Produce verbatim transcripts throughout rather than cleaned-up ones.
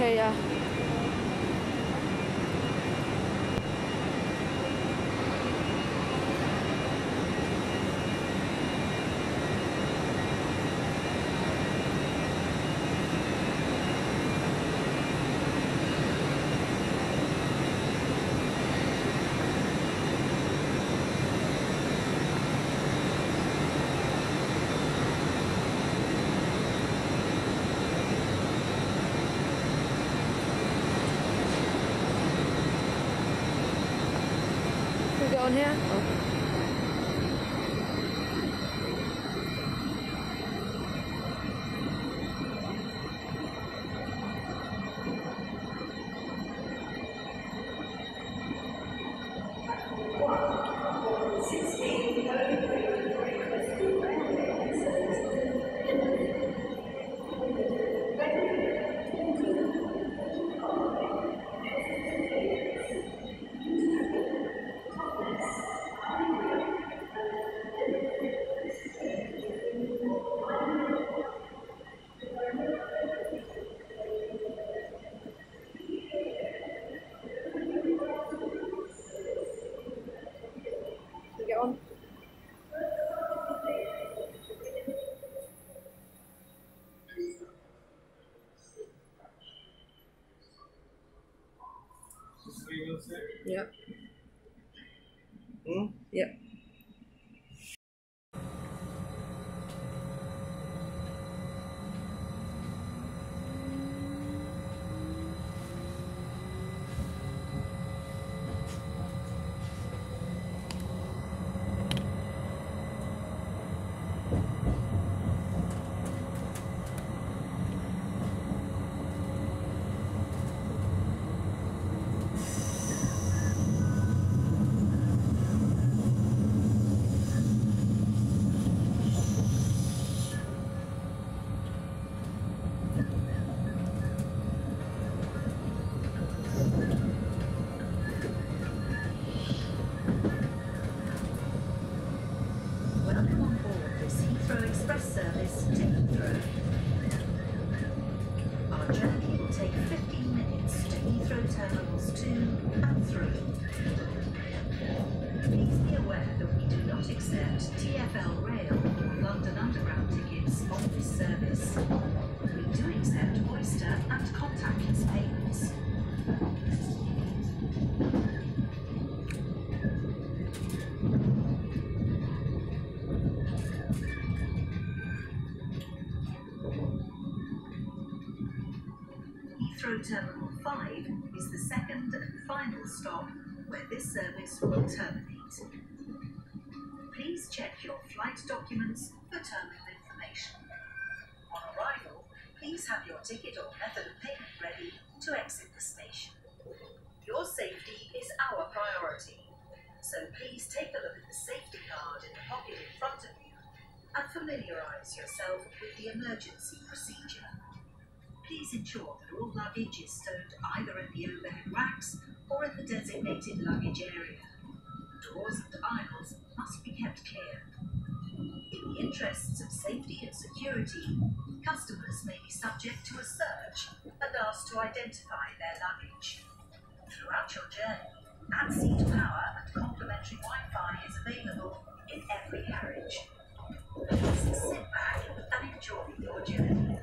Okay, yeah. Can we get on here? Oh. Can we get on? Yep. Hmm? Yep. Welcome on board this Heathrow Express service to Heathrow. Our journey will take fifteen minutes to Heathrow Terminals to and through. Please be aware that we do not accept T F L Rail or London Underground tickets on this service. We do accept Oyster and contactless payments. Heathrow Terminal five is the second and final stop where this service will terminate. Please check your flight documents for terminal information. On arrival, please have your ticket or method of payment ready to exit the station. Your safety is our priority, so please take a look at the safety card in the pocket in front of you and familiarise yourself with the emergency procedure. Please ensure that all luggage is stowed either in the overhead racks or in the designated luggage area. Doors and aisles must be kept clear. In the interests of safety and security, customers may be subject to a search and asked to identify their luggage. Throughout your journey, at-seat power and complimentary Wi-Fi is available in every carriage. Please sit back and enjoy your journey.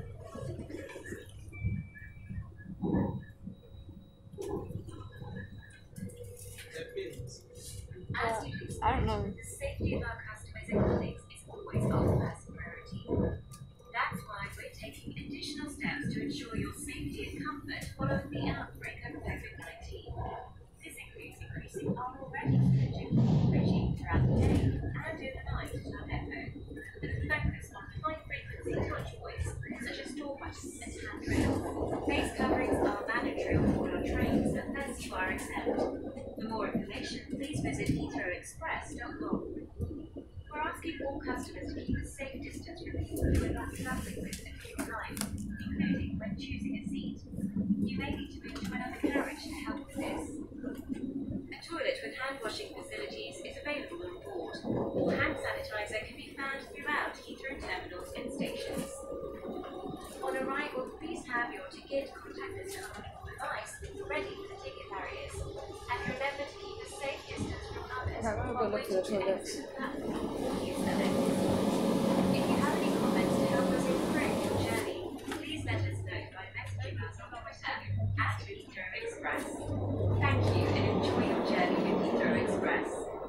Uh, I don't know. The safety of our customers and colleagues is always our first priority. That's why we're taking additional steps to ensure your safety and comfort following the outbreak of COVID nineteen. This includes increasing our already stringent regime throughout the day and overnight at our depot, with a focus on high-frequency touch points such as door buttons and handrails. Face coverings are mandatory on board our trains unless you are exempt. For more information, please visit heathrow express dot com. We're asking all customers to keep a safe distance from people who are not travelling with at all times, including when choosing a seat. You may need to move to another carriage to help with this. A toilet with hand washing facilities is available on board, or hand sanitizer can be found throughout Heathrow Terminals and stations. On arrival, arrival, please have your ticket, contactless terminal device ready for ticket barriers. And remember to keep a safe distance from others Right, we'll go while look for waiting the to toilets. exit the platform or use the lift. If you have any comments to help us improve your journey, please let us know by messaging us on Twitter at Heathrow Express. Thank you and enjoy your journey with Heathrow Express.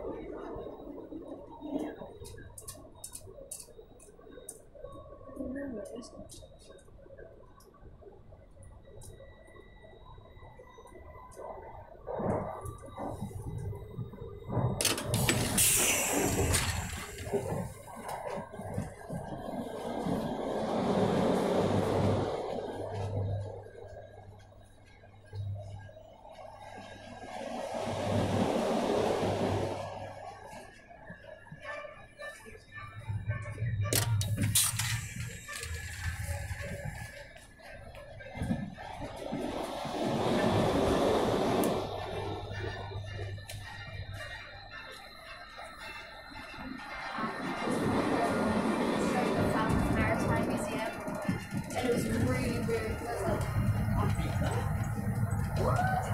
No, it isn't. And it was really weird. I was like, what?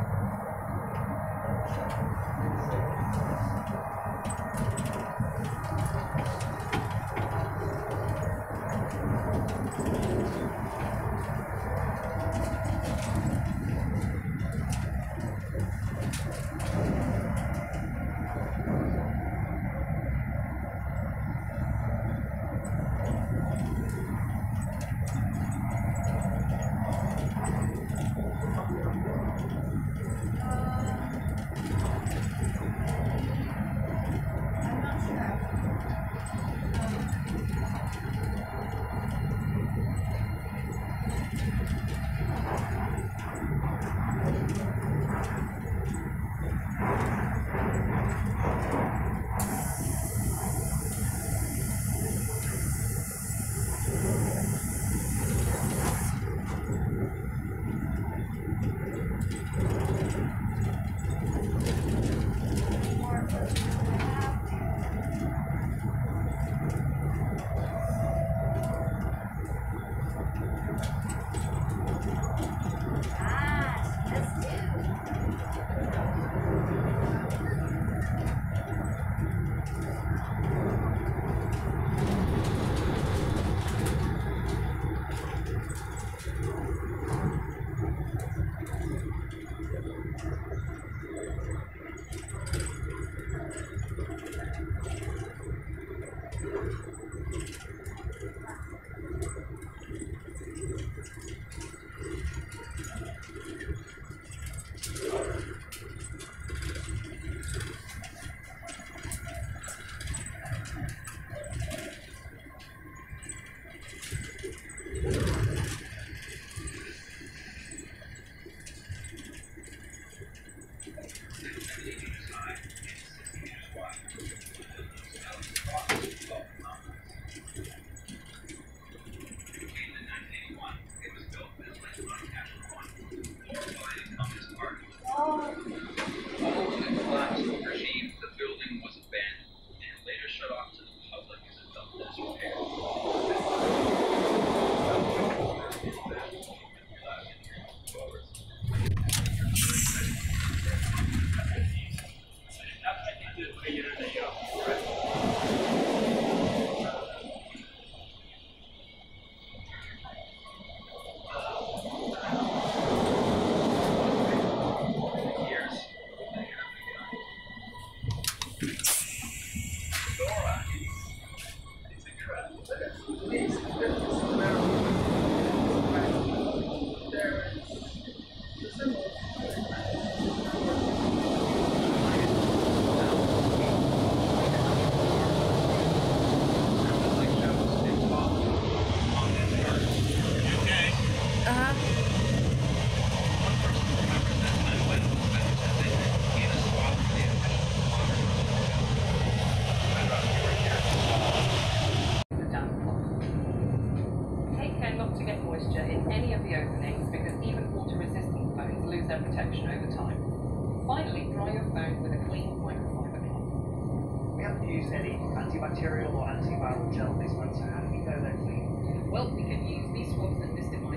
protection over time. Finally, dry your phone with a clean microfiber cloth. We haven't used any antibacterial or antiviral gel based ones, so how do we know they're clean? Well, we can use these swabs and disinfect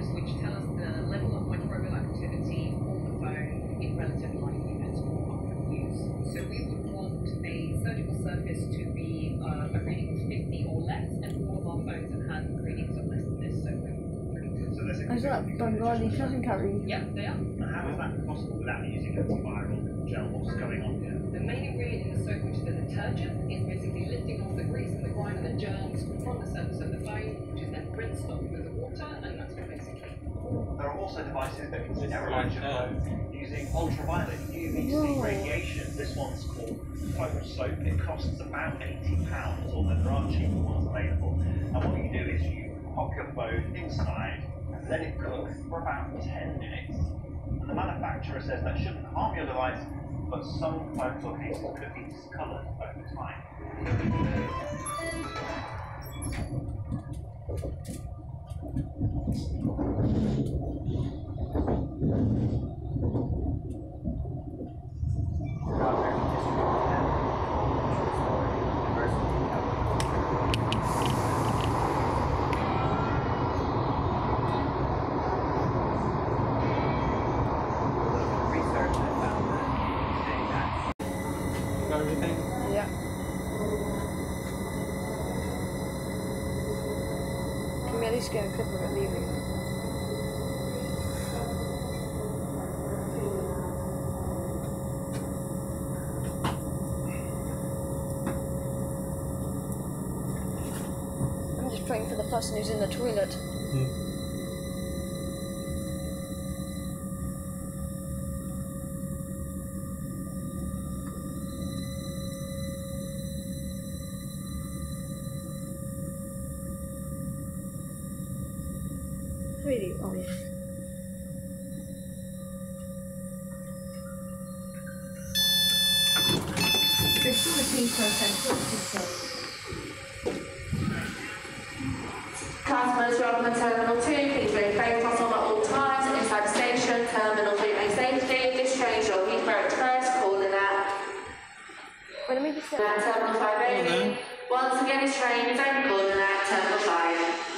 sensors which tell us the level of microbial activity on the phone in relative light units for often use. So we would want a surgical surface to be uh, a reading of fifty or less, and all of our phones have had readings of less than this, so we're pretty good. So there's a I feel like Bengali cousin carry. Yeah, they are. And how is that possible without using antiviral gel? What's going on here? The main ingredient in the soap, which is the detergent, is basically lifting off the grease and the grime and the germs from the surface of the phone, which is then rinsed off with the water, and that's what basically. There are also devices that can sterilize your phone using ultraviolet U V C Whoa. radiation. This one's called Phone Soap. It costs about eighty pounds, although there are cheaper ones available. And what you do is you pop your phone inside, let it cook for about ten minutes. And the manufacturer says that shouldn't harm your device, but some phones or cases could be discolored over time. Everything? Yeah. Can we at least get a clip of it leaving? I'm just praying for the person who's in the toilet. Hmm. Really? Oh yeah. This is the Heathrow Terminals. Customers arriving at Terminal two, please remain focused on at all times. Inside the station, Terminal three may safety. This train your Heathrow Express calling at Wait, let me just get Terminal five only. Once again, this train is only calling at Terminal five.